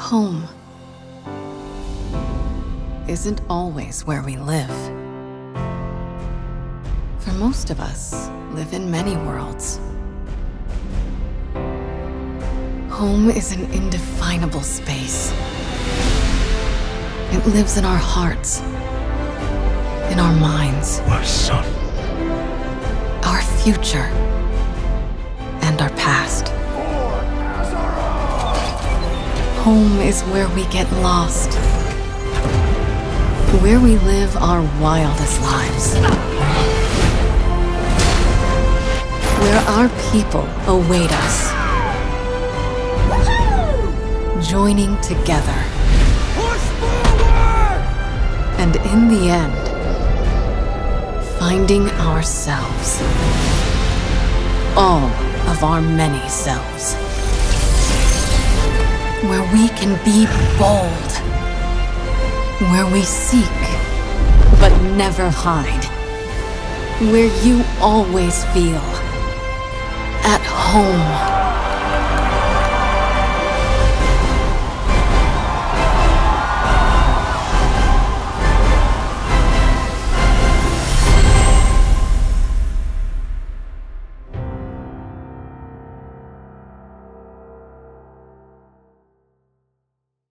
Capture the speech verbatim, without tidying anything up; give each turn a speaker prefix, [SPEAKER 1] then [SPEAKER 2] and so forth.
[SPEAKER 1] Home isn't always where we live. For most of us, live in many worlds. Home is an indefinable space. It lives in our hearts, in our minds.
[SPEAKER 2] My son.
[SPEAKER 1] Our future, and our past. Home is where we get lost. Where we live our wildest lives. Where our people await us. Joining together.
[SPEAKER 2] Push forward!
[SPEAKER 1] And in the end, finding ourselves. All of our many selves. Where we can be bold. Where we seek, but never hide. Where you always feel at home.